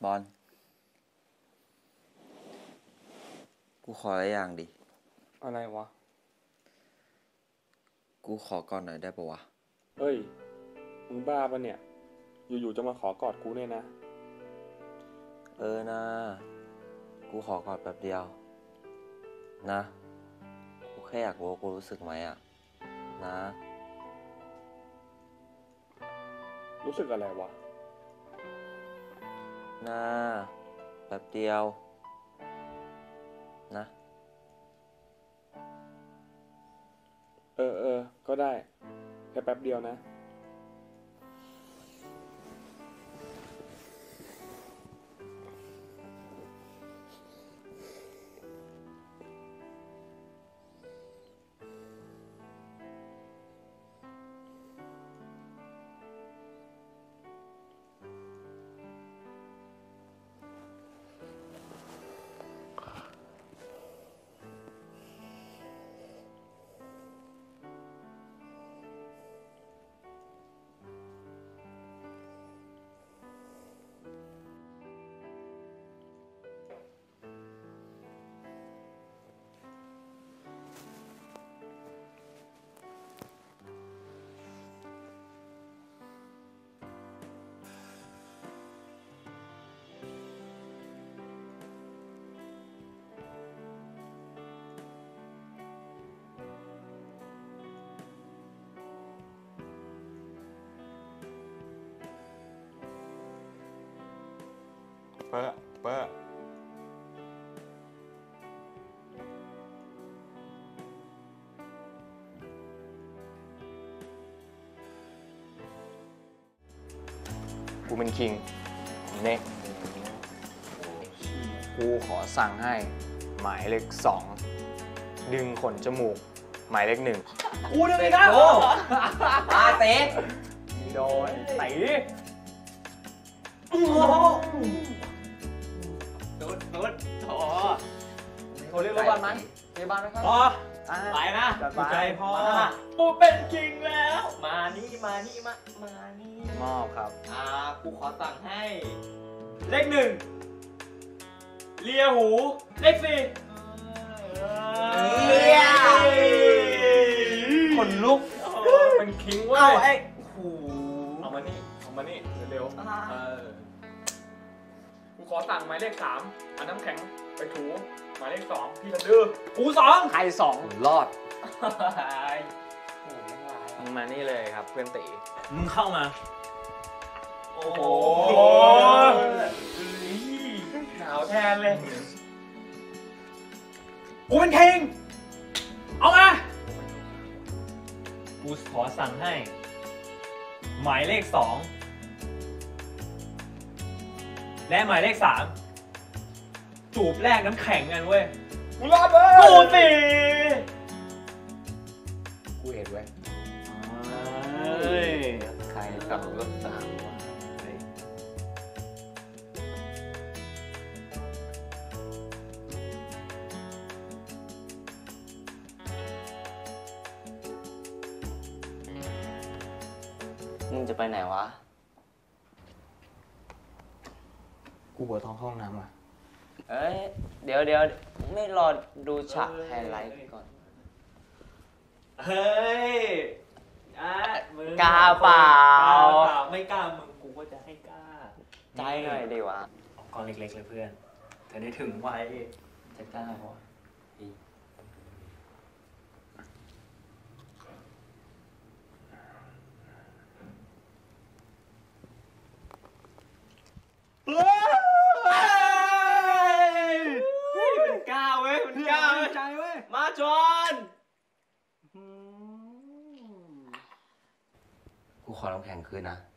บอลกูขออะไรอย่างดิอะไรวะกูขอก่อนหน่อยได้ปะวะเฮ้ยมึงบ้าปะเนี่ยอยู่ๆจะมาขอกอดกูเนี่ยนะนะกูขอกอดแป๊บเดียวนะกูแค่อยากรู้ว่ากูรู้สึกไหมอะนะรู้สึกอะไรวะนะแป๊บเดียวนะก็ได้แค่แป๊บเดียวนะเปิ้ลกูเป็นคิงเน็กกูขอสั่งให้หมายเลข2ดึงขนจมูกหมายเลข1กูดึงอีกแล้วตาเตะโดนไต่นุชโถโทรเรียกรถบัสมั้ยพยาบาลไหมครับไปนะใจพ่อกูเป็นคิงแล้ว มานี่มานี่มอบครับกูขอสั่งให้ เลข1เลียหู เลข4 เลียขนลุกเป็นคิงเว้ยไอ้เอามานี่เร็วกูขอสั่งหมายเลข3เอาน้ำแข็งไปถูหมายเลข2พี่ละดื้อกู2ใคร2 รอดมึงมานี่เลยครับเพื่อนตีมึงเข้ามาโอ้โหหนาวแทนเลยกูเป็นคิงเอามากูขอสั่งให้หมายเลข2และหมายเลข3จูบแรกน้ำแข็งกันเว้ยกูรอดเลยกู4 กูเห็นเว้ยใครกับรถสามมึงจะไปไหนวะกูปวดท้องเข้าห้องน้ำอ่ะเดี๋ยวไม่รอดูฉากไฮไลท์ก่อนเฮ้ยมึงกล้าเปล่าไม่กล้ามึงกูก็จะให้กล้าใจหน่อยดีวะออกกองเล็กๆเลยเพื่อนจะได้ถึงไวจะกล้าพอมันกล้าเว้ยใจเว้ยมาจอนกูขอน้ำแข็งคืนนะ